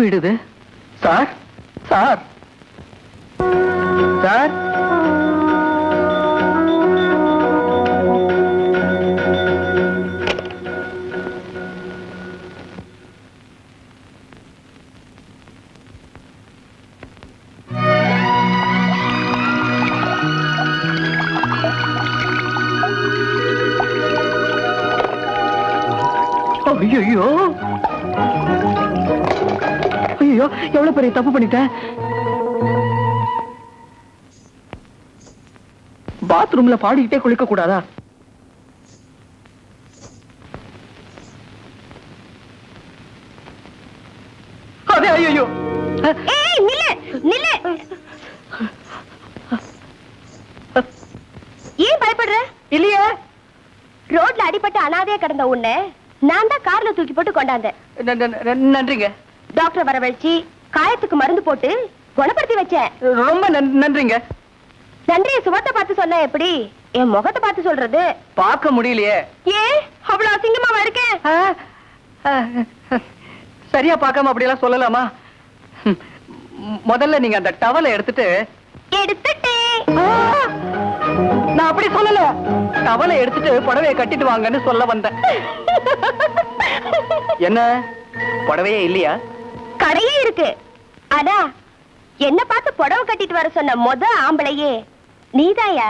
வீடு? Sir sir sir, ஐயோ ஐயோ, எவ்வளவு பெரிய தப்பு பண்ணிட்டேன். பாத்ரூம்ல பாடிக்கிட்டே குளிக்க கூடாதா? அதே ஐயோ. ஏய் நில்லு நில்லு. ஏன் பயப்படுற? இல்லையே. ரோட்ல அடிபட்டு அனாதையா கிடந்த உன்னை நான் தான் கார்ல தூக்கி போட்டு கொண்டாந்தேன். நன்றிங்க. டாக்டர் வரவழைச்சு காயத்துக்கு மருந்து போட்டு குணப்படுத்தி வச்சேன். ரொம்ப நன்றிங்க. நன்றியை சுவத்தை பார்த்து சொன்ன எப்படி என் முகத்தை பார்த்து சொல்றது? பார்க்க முடியலையே. ஏன் அவ்வளவு அசிங்கமாவா இருக்கேன்? சரியா பார்க்காம அப்படியெல்லாம் சொல்லலாமா? முதல்ல நீங்க அந்த டவலை எடுத்துட்டேன். நான் அப்படி சொல்லல. டவலை எடுத்துட்டு புடவையை கட்டிட்டு வாங்கன்னு சொல்ல வந்தேன். என்ன புடவையே இல்லையா? கடையே இருக்கு. ஆனா என்ன பார்த்து புடவை கட்டிட்டு வர சொன்ன முத ஆம்பளையே நீதாயா?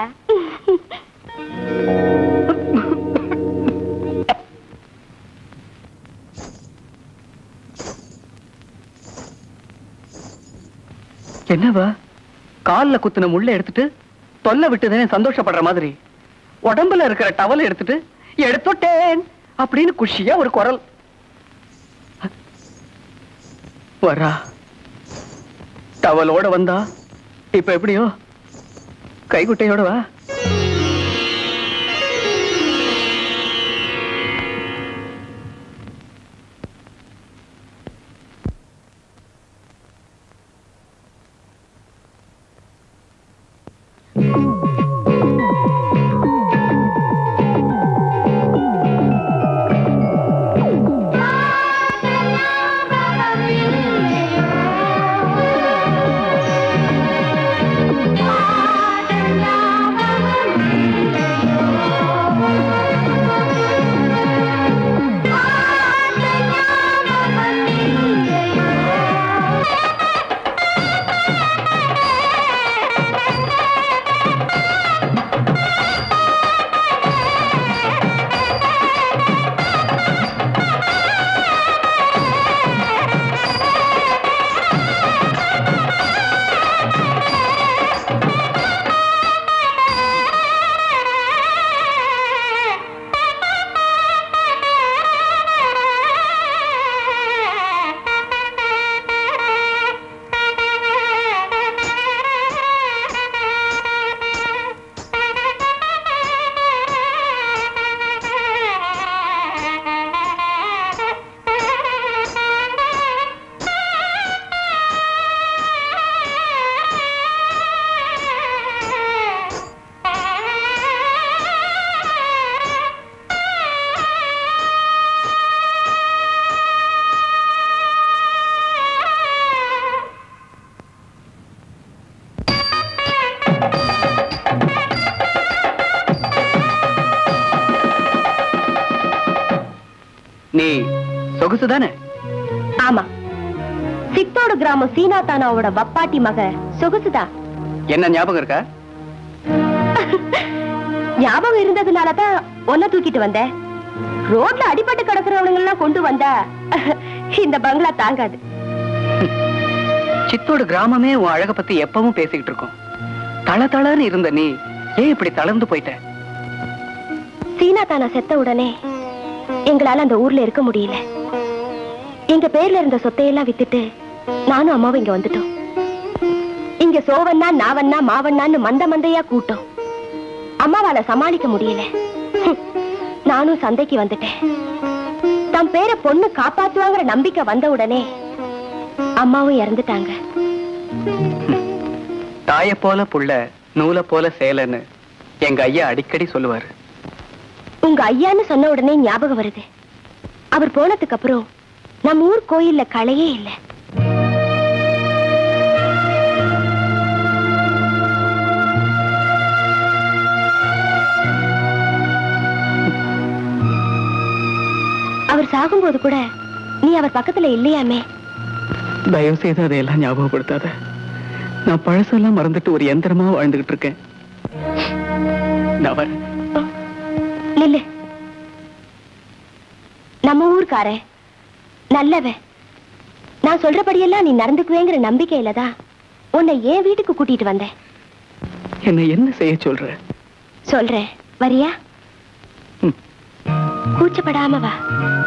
என்னவா கால்ல குத்துன முள்ள எடுத்துட்டு தொல்லை விட்டுதானே சந்தோஷப்படுற மாதிரி உடம்புல இருக்கிற டவலை எடுத்துட்டு எடுத்துட்டேன் அப்படின்னு குஷியா ஒரு குரல் வரா. டவலோட வந்தா இப்ப எப்படியோ கைகுட்டையோட வா. நீ சொகுசுதானே? ஆமா, சித்தோடு கிராமம் சீனாத்தானாவோட வப்பாட்டி மக சொகுசுதா. என்ன ஞாபகம் இருக்கா? ஞாபகம் இருந்ததுனாலதான் ஒன்ன தூக்கிட்டு வந்தேன். ரோட்ல அடிபட்டு கிடக்குறவங்க எல்லாம் கொண்டு வந்தா இந்த பங்களா தாங்காது. சித்தோடு கிராமமே உன் அழக பத்தி எப்பவும் பேசிக்கிட்டு இருக்கோம். தள தளன்னு இருந்த நீ ஏன் இப்படி தளர்ந்து போயிட்ட? சீனாத்தானா செத்த உடனே எங்களால அந்த ஊர்ல இருக்க முடியல. எங்க பேர்ல இருந்த சொத்தையெல்லாம் வித்துட்டு நானும் அம்மாவும் இங்க வந்துட்டோம். இங்க சோவண்ணா நாவண்ணா மாவண்ணான்னு மந்த மந்தையா கூட்டம். அம்மாவால சமாளிக்க முடியல. நானும் சந்தைக்கு வந்துட்டேன். தம் பேரை பொண்ணு காப்பாத்துவாங்கிற நம்பிக்கை வந்த உடனே அம்மாவும் இறந்துட்டாங்க. தாய போல புள்ள நூலை போல சேலன்னு எங்க ஐயா அடிக்கடி சொல்லுவாரு. உங்க ஐயான்னு சொன்ன உடனே ஞாபகம் வருது. அவர் போனதுக்கு அப்புறம் நம்ம ஊர் கோயில்ல களையே இல்லை. அவர் சாகும்போது கூட நீ அவர் பக்கத்துல இல்லையாமே. தயவு செய்து அதையெல்லாம் ஞாபகப்படுத்தாத. நான் பழசெல்லாம் மறந்துட்டு ஒரு யந்திரமா வாழ்ந்துகிட்டு இருக்கேன். நில்லு. நம்ம ஊர்க்கார நல்லவன். நான் சொல்றபடியெல்லாம் நீ நடந்துக்குவேங்கிற நம்பிக்கையில தான் உன்னை ஏன் வீட்டுக்கு கூட்டிட்டு வந்தேன். என்ன என்ன செய்ய சொல்ற? சொல்றேன், வரியா? கூச்சப்படாம வா.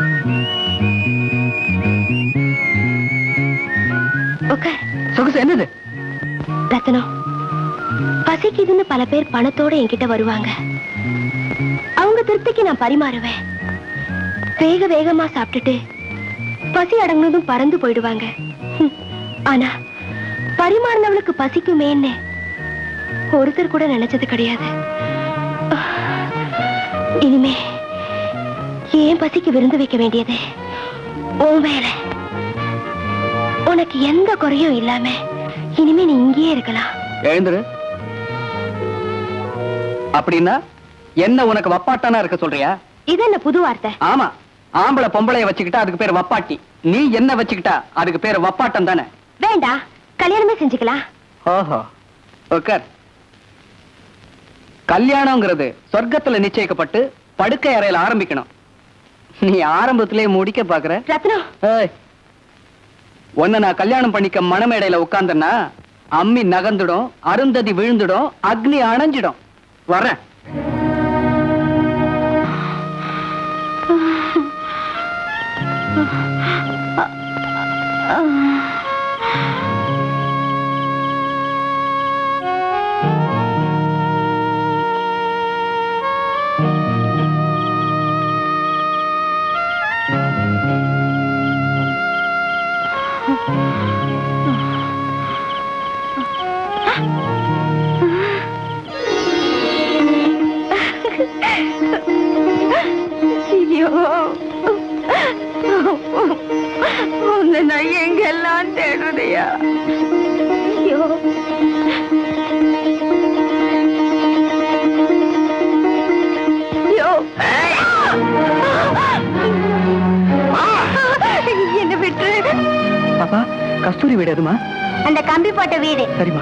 சொகுசு என்னது? ரத்னம், பசிக்குதுன்னு பல பேர் பணத்தோட என்கிட்ட வருவாங்க. அவங்க திருப்திக்கு நான் பரிமாறுவேன். வேக வேகமா சாப்பிட்டுட்டு பசி அடங்கினதும் பறந்து போயிடுவாங்க. ஆனா பரிமாறினவளுக்கு பசிக்குமேன்னு ஒருத்தர் கூட நினைச்சது கிடையாது. இனிமே ஏன் பசிக்கு விருந்து வைக்க வேண்டியது உன் வேலை. உனக்கு எந்த குறையும் இல்லாம இனிமே நீ இங்கேயே இருக்கலாம். எழுந்துரு. அப்படின்னா என்ன உனக்கு வப்பாட்டானா இருக்க சொல்றியா? இது என்ன புது வார்த்தை? ஆமா, ஆம்பளை பொம்பளைய வச்சுக்கிட்டா அதுக்கு பேர் வப்பாட்டி. நீ என்ன வச்சுக்கிட்டா அதுக்கு பேர் வப்பாட்டம் தானே. வேண்டாம், கல்யாணமே செஞ்சுக்கலாம். ஓஹோ, உட்கார். கல்யாணம்ங்கிறது சொர்க்கத்துல நிச்சயிக்கப்பட்டு படுக்கை அறையில ஆரம்பிக்கணும். நீ ஆரம்பத்திலே முடிக்க பாக்குற. ரத்னம், உன்னை நான் கல்யாணம் பண்ணிக்க மணமேடையில உட்கார்ந்தன்னா அம்மி நகர்ந்துடும், அருந்ததி விழுந்துடும், அக்னி அணைஞ்சிடும். வரேன். உன்னை நான் எங்கெல்லாம் தேடுறியா? என்ன விட்டு பாப்பா, கஸ்தூரி வீடு அதுமா? அந்த கம்பி போட்ட வீடு. சரிமா.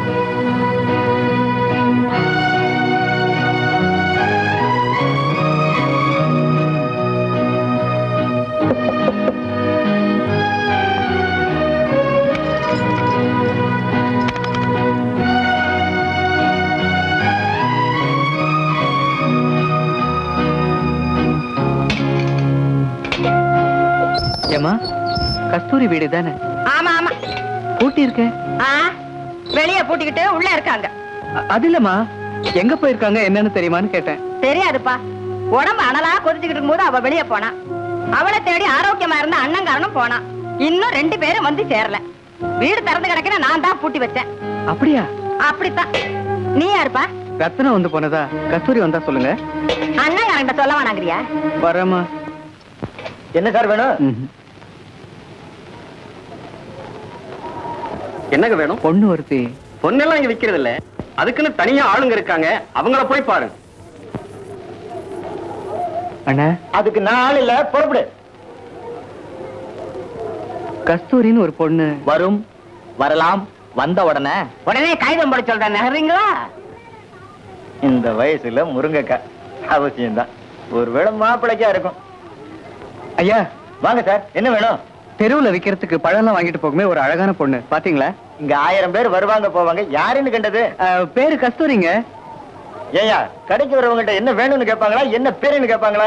கஸ்தூரி வீடு தானே? ஆமா ஆமா. பூட்டி இருக்கு. வெளிய பூட்டிக்கிட்டு உள்ள இருக்காங்க. அது இல்லம்மா, எங்க போயிருக்காங்க என்னன்னு தெரியுமான்னு கேட்டேன். தெரியாதுப்பா. உடம்பு அனலா கொதிச்சுக்கிட்டு இருக்கும்போது அவ வெளிய போனா. அவளை தேடி ஆரோக்கியமா இருந்த அண்ணங்காரனும் போனா. இன்னும் 2 பேரும் வந்து சேரல. வீடு திறந்து கிடக்கிற நான் தான் பூட்டி வச்சேன். அப்படியா? அப்படித்தான். நீ யாருப்பா? ரத்னம் வந்து போனதா. கஸ்தூரி வந்தா சொல்லுங்க. அண்ணங்காரன்ட்ட சொல்ல வேணாங்கிறியா? வரமா. என்ன சார் வேணும்? என்னங்க வேணும்? பொண்ணு ஒருத்தி. பொண்ணெல்லாம் இங்க விக்கிறது இல்ல, அதுக்குன்னு தனியா ஆளுங்க இருக்காங்க, அவங்கள போய் பாரு. அண்ணா, அதுக்கு நான் ஆள் இல்ல, புறப்படு. கஸ்தூரின்னு ஒரு பொண்ணு வரும், வரலாம். வந்த உடனே கைதம் போட சொல்றேன். நகர்றீங்களா? இந்த வயசுல முருங்கைக்காய் அவசியம்தான். ஒருவேளை மாப்பிளைக்கா இருக்கும். ஐயா வாங்க சார், என்ன வேணும்? தெருவுல விக்கிறதுக்கு பழம்லாம் வாங்கிட்டு போகுமே ஒரு அழகான பொண்ணு பாத்தீங்களா? இங்க 1000 பேர் வருவாங்க போவாங்க, யாருன்னு கண்டது? பேரு கஸ்தூரிங்க. ஏயா, கடைக்கு வரவங்கிட்ட என்ன வேணும்னு கேட்பாங்களா, என்ன பேருன்னு கேட்பாங்களா?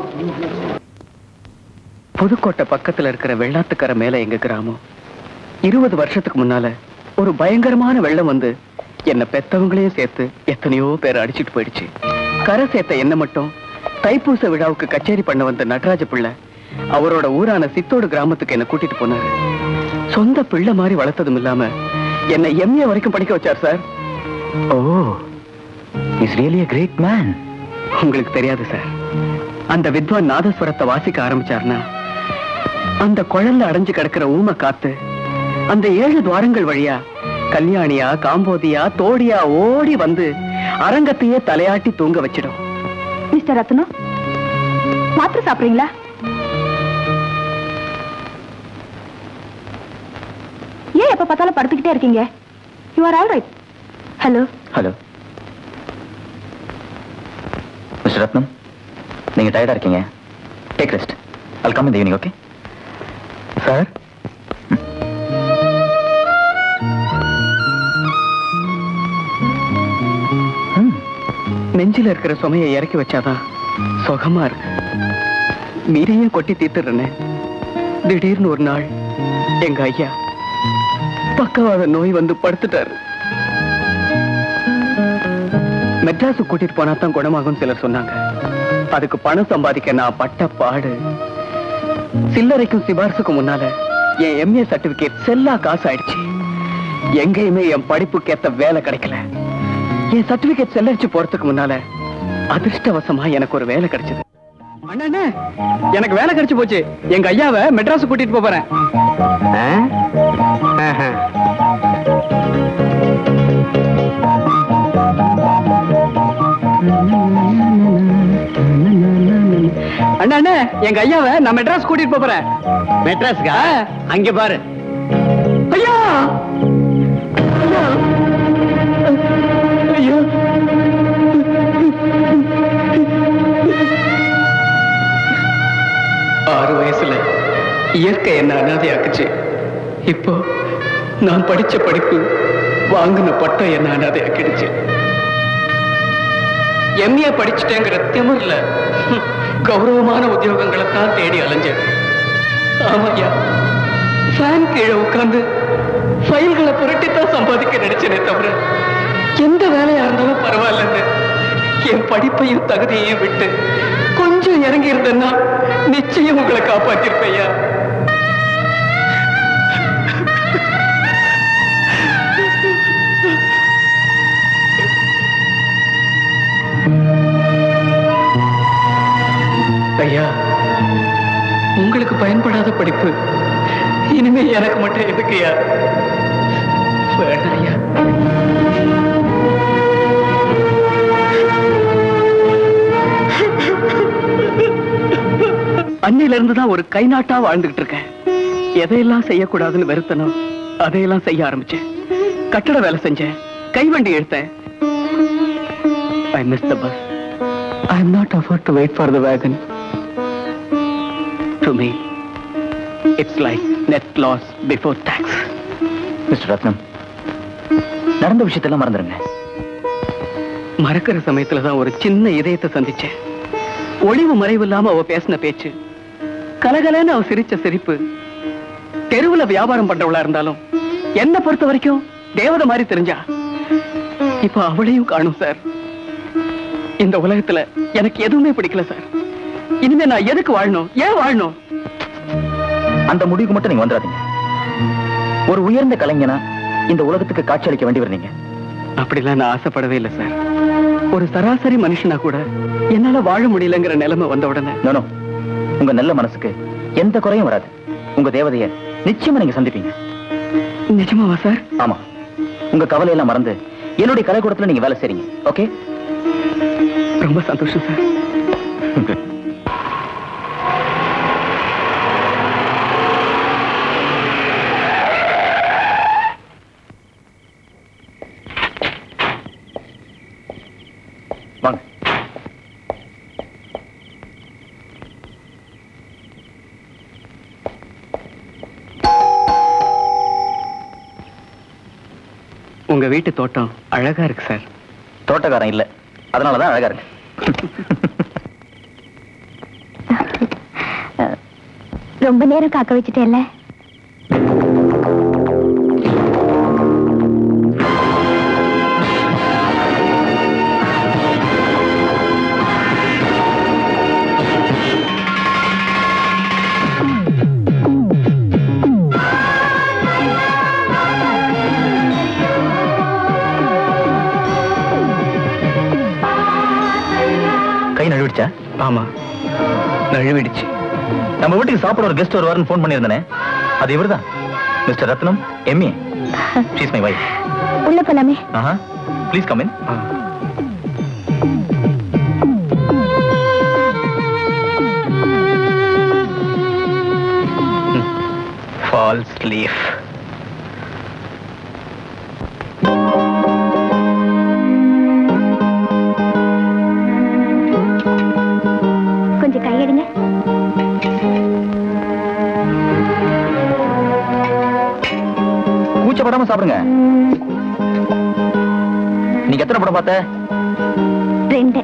புதுக்கோட்டை பக்கத்துல இருக்கிற வெள்ளாத்துக்கரை மேல எங்க கிராமம். 20 வருஷத்துக்கு முன்னால ஒரு பயங்கரமான வெள்ளம் வந்து என்ன பெத்தவங்களையும் சேர்த்து எத்தனையோ பேர் அடிச்சுட்டு போயிடுச்சு. கரை சேர்த்த என்ன மட்டும் தைப்பூச விழாவுக்கு கச்சேரி பண்ண வந்த நடராஜ பிள்ளை அவரோட ஊரான சித்தோடு கிராமத்துக்கு என்ன கூட்டிட்டு போனாரு. சொந்த பிள்ளை மாதிரி வளர்த்ததும் இல்லாம என்ன எம்ஏ வரைக்கும் படிக்க வச்சார் sir. Oh, is really a great man. உங்களுக்கு தெரியாது சார், அந்த வித்வான் நாதஸ்வரத்தை வாசிக்க ஆரம்பிச்சார்னா அந்த குழல்ல அடைஞ்சு கிடக்கிற ஊமை காத்து அந்த 7 துவாரங்கள் வழியா கல்யாணியா காம்போதியா தோடியா ஓடி வந்து அரங்கத்தையே தலையாட்டி தூங்க வச்சிடும். மிஸ்டர் ரத்னம், மாத்திரை சாப்பிடுறீங்களா? எப்ப பார்த்தாலும் படுத்துக்கிட்டே இருக்கீங்க? You are all right. Hello hello mister Rathnam, நீங்க டயர்டா இருக்கீங்க. Take rest. I'll come in the evening, okay? Sir, நெஞ்சில இருக்கிற சுமையை இறக்கி வச்சாதான் சுகமா இருக்கு. மீறியும் கொட்டி தீர்த்துறேன்னு திடீர்னு ஒரு நாள் எங்க ஐயா பக்கவாத நோய் வந்து படுத்துட்டாரு. மெட்ராஸு கூட்டிட்டு போனா தான் குணமாகும் சிலர் சொன்னாங்க. அதுக்கு பணம் சம்பாதிக்க நான் பட்ட பாடு. சில்லறைக்கும் சிபாரிசுக்கும் முன்னால என் எம்ஏ சர்டிபிகேட் செல்லா காசு ஆயிடுச்சு. எங்கேயுமே என் படிப்புக்கு ஏத்த வேலை கிடைக்கல. என் சர்டிபிகேட் செல்லரிச்சு போறதுக்கு முன்னால அதிர்ஷ்டவசமா எனக்கு ஒரு வேலை கிடைச்சது. அண்ணா, எனக்கு வேலை கிடைச்சு போச்சு. எங்க ஐயாவை மெட்ராஸ் கூட்டிட்டு போறேன். அண்ணா அண்ணா, எங்க ஐயாவை நான் மெட்ராஸ் கூட்டிட்டு போறேன். மெட்ராஸ்கா? அங்க பாரு. ஐயா ஐயா ஐயா, 6 வயசுல இயற்கை என்ன அனாதையாக்குச்சு. இப்போ நான் படிச்ச படிப்பு, வாங்கின பட்டம் என்ன அனாதையாக்கிடுச்சு. எம்ஏ படிச்சுட்டேங்கிற திமிர்ல கௌரவமான உத்தியோகங்களை தான் தேடி அலைஞ்சேன். ஆமாய்யா, ஃபேன் கீழே உட்கார்ந்து ஃபைல்களை புரட்டித்தான் சம்பாதிக்க நினைச்சேனே தவிர எந்த வேலையா இருந்தாலும் பரவாயில்லன்னு என் படிப்பையும் தகுதியையும் விட்டு கொஞ்சம் இறங்கி இருந்தேன்னா நிச்சயம் உங்களை காப்பாத்திருப்பையா. ஐயா, உங்களுக்கு பயன்படாத படிப்பு இனிமே எனக்கு மட்டும் எதுக்குயா? வேண்டாம் ஐயா. அன்னையில இருந்துதான் ஒரு கை நாட்டா வாழ்ந்துகிட்டு இருக்கேன். எதையெல்லாம் செய்யக்கூடாதுன்னு வெறுத்தனோ அதையெல்லாம் செய்ய ஆரம்பிச்சேன். கட்டட வேலை செஞ்சேன், கைவண்டி எடுத்தேன். I missed the bus. I am not afford to wait for the wagon. To me, it's like net loss before tax. Mister Rathnam, நடந்த விஷயத்தெல்லாம் மறந்துருங்க. மறக்கிற சமயத்துலதான் ஒரு சின்ன இதயத்தை சந்திச்சேன். ஒளிவு மறைவு இல்லாம அவ பேசின பேச்சு, கலகலன்னு அவ சிரிச்ச சிரிப்பு, தெருவுல வியாபாரம் பண்றவளா இருந்தாலும் என்ன பொறுத்த வரைக்கும் தேவதை மாதிரி தெரிஞ்சா. இப்ப அவளையும் காணும் சார். இந்த உலகத்துல எனக்கு எதுவுமே பிடிக்கல சார். இனிமே நான் எதுக்கு வாழணும்? ஏன் வாழணும்? அந்த முடிவுக்கு மட்டும் நீங்க வந்துடாதீங்க. ஒரு உயர்ந்த கலைஞனா இந்த உலகத்துக்கு காட்சி அளிக்க வேண்டி வரீங்க. அப்படிலாம் நான் ஆசைப்படவே இல்லை சார். ஒரு சராசரி மனுஷனா கூட என்னால வாழ முடியலங்கிற நிலைமை வந்த உடனே நோ, உங்க நல்ல மனசுக்கு எந்த குறையும் வராது. உங்க தேவதைய நிச்சயமா நீங்க சந்திப்பீங்க. நிஜமாவா சார்? ஆமா, உங்க கவலையெல்லாம் மறந்து என்னுடைய கலைக்கூடத்துல நீங்க வேலை செய்றீங்க. ஓகே, ரொம்ப சந்தோஷம் சார். வாங்க. உங்க வீட்டு தோட்டம் அழகா இருக்கு சார். தோட்டக்காரன் இல்ல, அதனாலதான் அழகா இருக்கு. ரொம்ப நேரம் காக்க வச்சுட்டேன்ல. கை நழுவிடுச்சா? ஆமா, நழுவிடுச்சு. நம்ம வீட்டுக்கு சாப்பிட ஒரு கெஸ்ட் வருவாருன்னு போன் பண்ணியிருந்தேனே, அது இவர்தான், mister Rathnam, MA. She is my wife. உள்ள போலாமே? Please come in. False leaf. மறக்காம சாப்பிடுங்க. நீங்க எத்தனை படம் பார்த்த? 2.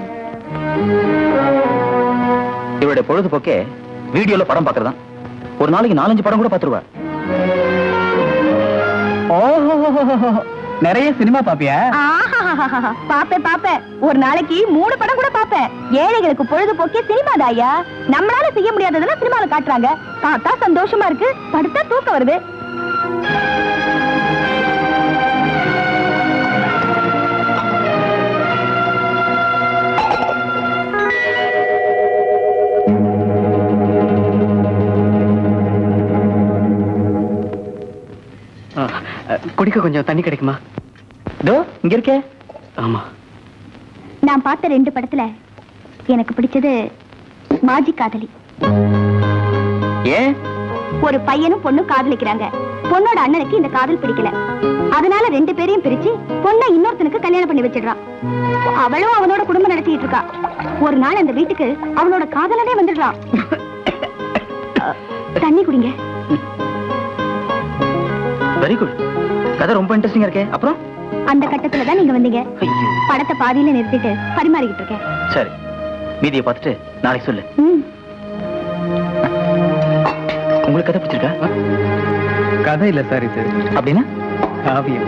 இவருடைய பொழுதுபோக்கே வீடியோல படம் பார்க்கறதா. ஒரு நாளைக்கு 4-5 படம் கூட பார்த்துருவா. நிறைய சினிமா பாப்பியா? பாப்பேன். ஒரு நாளைக்கு 3 படம் கூட பாப்பேன். ஏழைகளுக்கு பொழுதுபோக்கே சினிமா தாயா. நம்மளால செய்ய முடியாததெல்லாம் சினிமால காட்டுறாங்க. பார்த்தா சந்தோஷமா இருக்கு, படுத்தா தூக்கம் வருது. குடிக்க கொஞ்சம் தண்ணி கிடைக்குமா? இதோ இங்க இருக்கே. ஆமா. நான் பார்த்த 2 படத்துல எனக்கு பிடிச்சது மாஜி காதலி. ஏன்? ஒரு பையனும் பொண்ணும் காதலிக்கிறாங்க. பொண்ணோட அண்ணனுக்கு இந்த காதல் பிடிக்கல. அதனால 2 பேரையும் பிரிச்சு பொண்ணை இன்னொருத்தனுக்கு கல்யாணம் பண்ணி வச்சிடுறான். அவளும் அவனோட குடும்பம் நடத்திட்டு இருக்கா. ஒரு நாள் அந்த வீட்டுக்கு அவனோட காதலனே வந்துடுறான். தண்ணி குடிங்க. Very good. கதை ரொம்ப இன்ட்ரெஸ்டிங்கா இருக்கே. அப்புறம் அந்த கட்டத்துல தான் நீங்க வந்தீங்க. படத்தை பாதியில நிறுத்திட்டு பரிமாறிக்கிட்டு இருக்கேன். சரி, மீதியை பார்த்துட்டு நாளைக்கு சொல்லு. உங்களுக்கு கதை பிடிச்சிருக்கா? கதை இல்ல சார், இது அப்படின்னா காவியம்.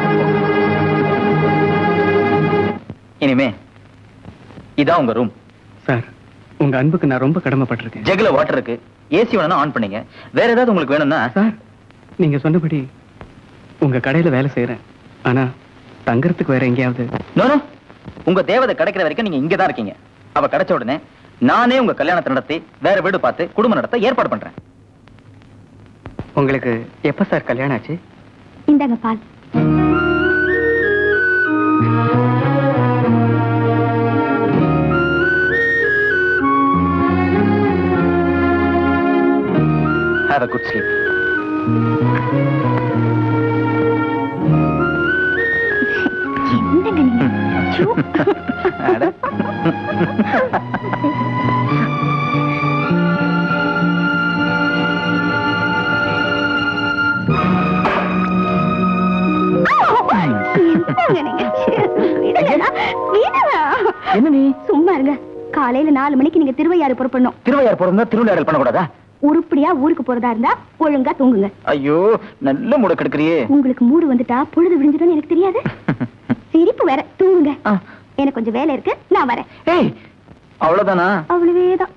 இனிமே இதான் உங்க ரூம். சார், உங்க அன்புக்கு நான் ரொம்ப கடமைப்பட்டிருக்கேன். ஜெகுல வாட்டர் இருக்கு, ஏசி வேணும்னா ஆன் பண்ணீங்க. வேற ஏதாவது உங்களுக்கு வேணும்னா? சார், நீங்க சொன்னபடி உங்க கடையில வேலை செய்யறேன். ஆனா தங்கறதுக்கு வேற எங்கேயாவது? நோ, உங்க தேவதை கிடைக்கிற வரைக்கும் நீங்க இங்கதான் இருக்கீங்க. அவ கிடைச்ச உடனே நானே உங்க கல்யாணத்தை நடத்தி வேற வீடு பார்த்து குடும்பம் நடத்த ஏற்பாடு பண்றேன். உங்களுக்கு எப்ப சார் கல்யாணம் ஆச்சு? இந்தாங்க பால். Have a good sleep. என்னங்க நீங்க? சூ. அட. என்னங்க நீங்க? விடுங்க. என்ன நீ? சும்மா இருங்க. காலையில 4 மணிக்கு நீங்க திருவையாறு புறப்படணும். திருவையார் போறதா திருவிளையாடல் பண்ணக்கூடாதா? உருப்படியா ஊருக்கு போறதா இருந்தா ஒழுங்கா தூங்குங்க. ஐயோ, நல்ல மூட கெடுக்கிறியே. உங்களுக்கு மூடு வந்துட்டா பொழுது விடிஞ்சிடும் எனக்கு தெரியாது. சிரிப்பு வேற. தூங்குங்க. எனக்கு கொஞ்சம் வேலை இருக்கு, நான் வரேன். ஏய், அவ்வளவுதானா? அவ்வளவேதான்.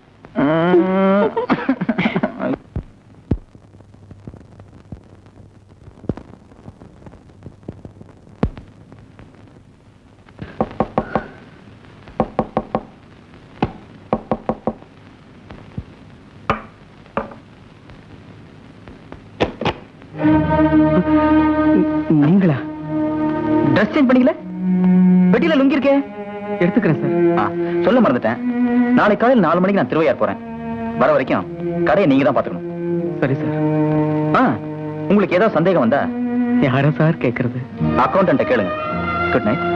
நீங்களா? ட்ரெஸ் சேஞ்ச் பண்ணிக்கல? பெட்டியில லுங்கி இருக்கே. எடுத்துக்கிறேன் சார். சொல்ல மறந்துட்டேன். நாளை காலையில் 4 மணிக்கு நான் திருவையார் போறேன். வர வரைக்கும் கடையை நீங்க தான் பாத்துக்கணும். சரி சார். உங்களுக்கு ஏதாவது சந்தேகம் வந்தா யார சார் கேக்குறது? அக்கௌண்டன்ட்ட கேளுங்க. Good night.